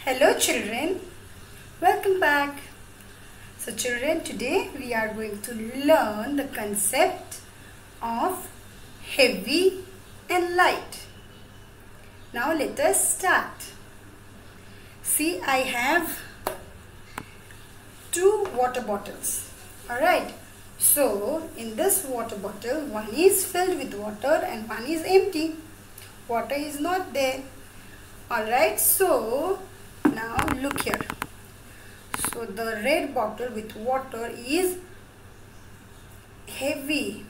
Hello children, welcome back. So children, today we are going to learn the concept of heavy and light. Now let us start. See, I have two water bottles. Alright, so in this water bottle, one is filled with water and one is empty. Water is not there. Alright, so now look here. So the red bottle with water is heavy,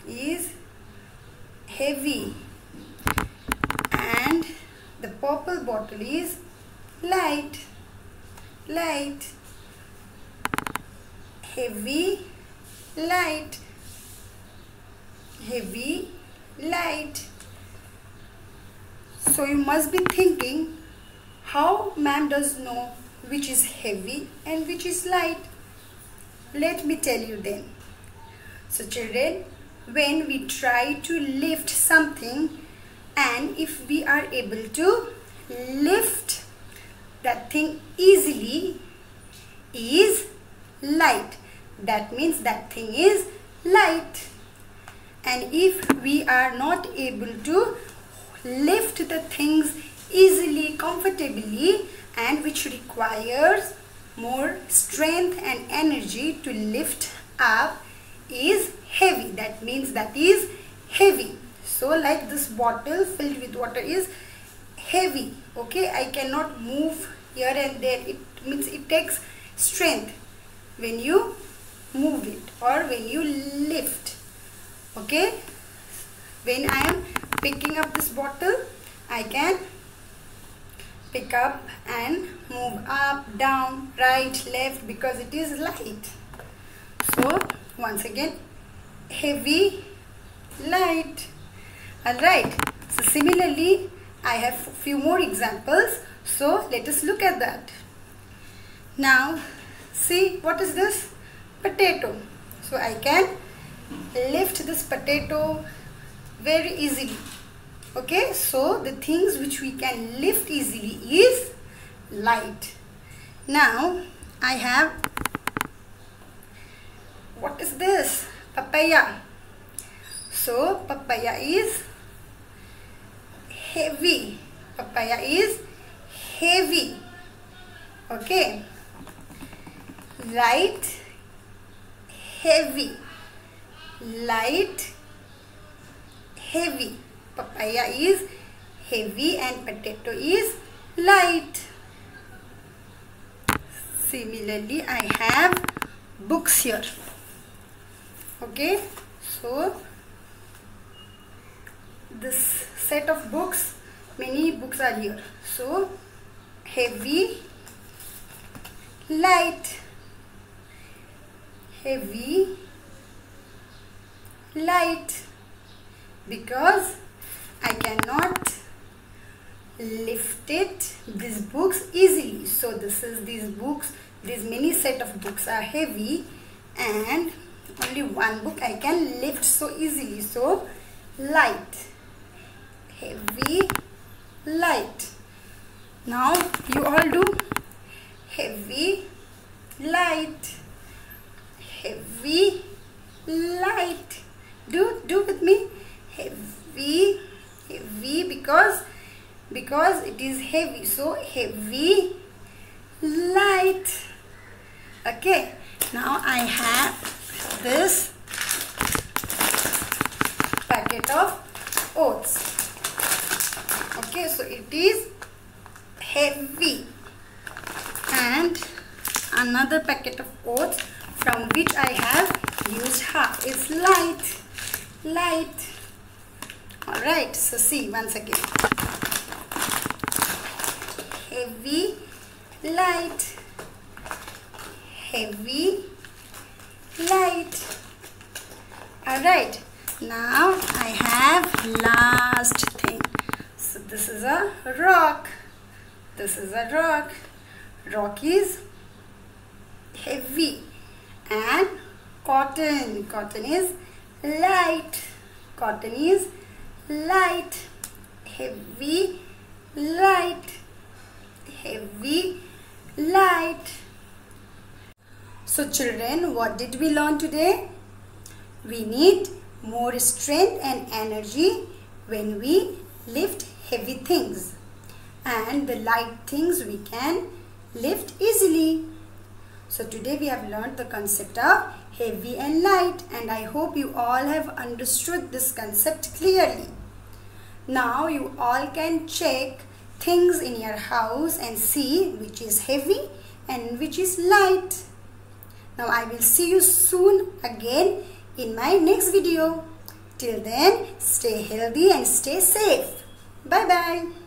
and the purple bottle is light, heavy, light. So you must be thinking, how ma'am does know which is heavy and which is light? Let me tell you then. So children, when we try to lift something, and if we are able to lift that thing easily, is light. That means that thing is light. And if we are not able to lift the things easily, comfortably, and which requires more strength and energy to lift up, is heavy. That means that is heavy. So like this bottle filled with water is heavy. Okay, I cannot move here and there. It means it takes strength when you move it or when you lift. Okay, when I am picking up this bottle, I can pick up and move up, down, right, left, because it is light. So once again, heavy, light. Alright, so similarly I have few more examples, so let us look at that. Now see, what is this? Potato. So I can lift this potato very easily. Okay, so the things which we can lift easily is light. Now I have, what is this? Papaya. So papaya is heavy. Papaya is heavy. Okay, light, heavy, light, heavy. Papaya is heavy and potato is light. Similarly, I have books here. Okay, so this set of books, many books are here. So heavy, light, heavy, light, because I cannot lift it, these books easily. So these books, these many set of books are heavy, and only one book I can lift so easily. So light, heavy, light. Now you all do heavy, light, heavy, light. Do with me. Heavy, because it is heavy, so heavy, light. Okay, now I have this packet of oats. Okay, so it is heavy, and another packet of oats from which I have used half is light. Alright, so see once again, heavy, light, heavy, light. Alright, now I have last thing. So this is a rock. Rock is heavy, and cotton is light. Heavy, light, heavy, So children, what did we learn today? We need more strength and energy when we lift heavy things, and the light things we can lift easily. So today we have learned the concept of heavy and light, and I hope you all have understood this concept clearly. Now you all can check things in your house and see which is heavy and which is light. Now I will see you soon again in my next video. Till then, stay healthy and stay safe. Bye bye.